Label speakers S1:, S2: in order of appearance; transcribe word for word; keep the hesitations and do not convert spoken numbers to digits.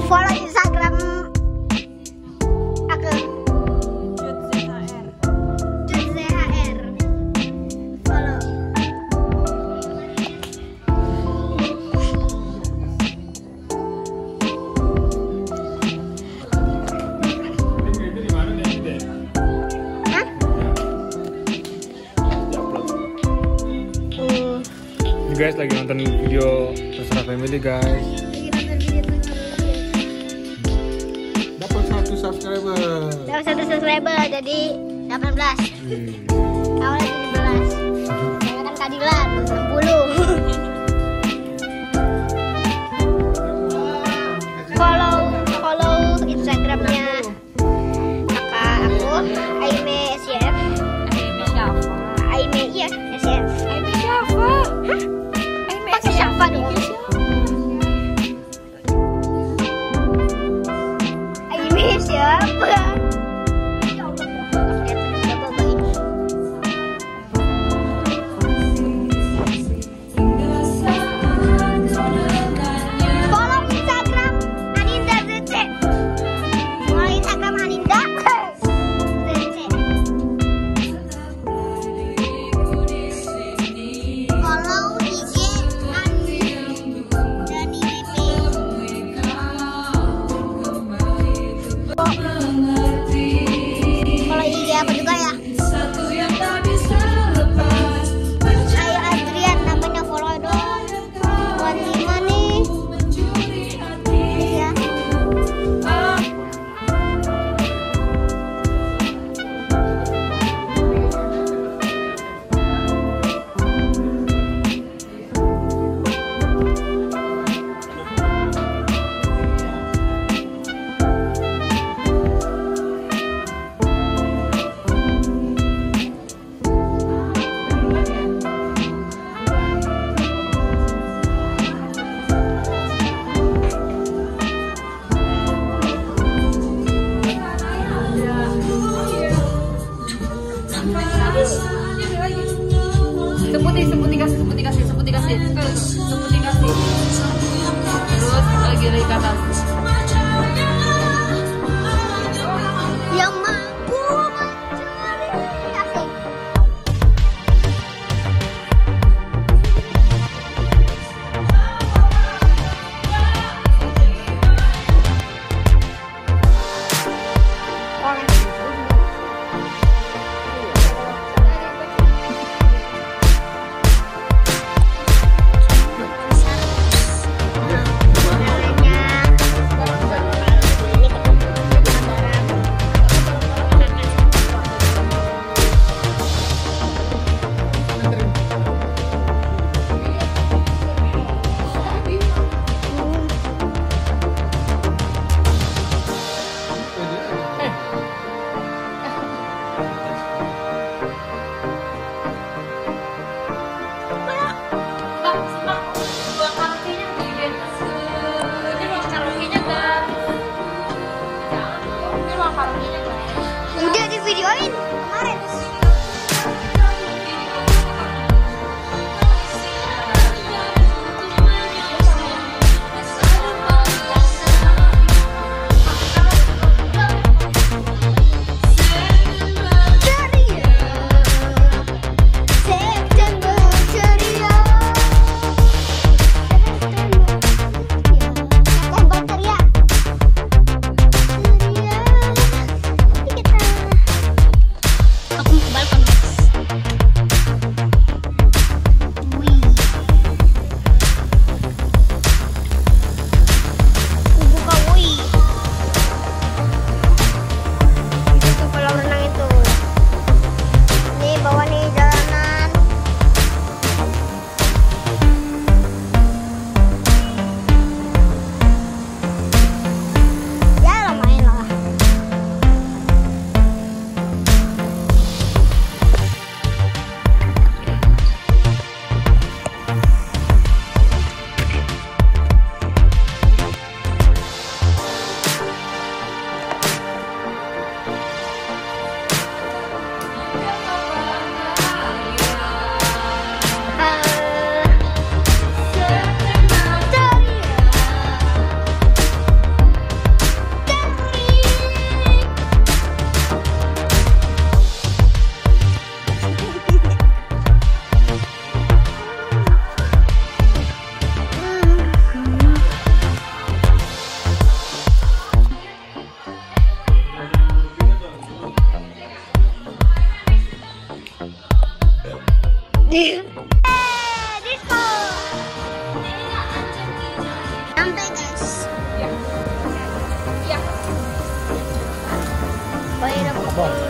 S1: follow Instagram aku Cut Z H R. Follow. Hah?
S2: Ini guys lagi nonton video Terserah Family guys. Dapat satu subscriber.
S1: Dapat satu subscriber jadi delapan belas.
S2: Hmm.
S1: Awalnya tujuh belas. Saya kan keadilan enam puluh. Follow follow Instagramnya kakak aku Aime S Y F.
S3: Aime siapa?
S1: Aime iya S Y F.
S3: Aime siapa?
S1: Hah?
S3: Aime
S1: Pasti siapa dong? Aime siapa? Follow Instagram Aninda Z C. Follow Instagram Aninda Z C. Follow I G Andani W P. Follow I G aku juga ya. Ayo Adrian namanya, follow dong. Buat lima nih. Iya.
S3: Sebuti, sebuti kasih, sebuti kasih, sebuti kasih, sebuti kasih. Terus lagi lagi ke atas.
S1: Yang mampu mencuri. Asik. Namanya
S2: Apa?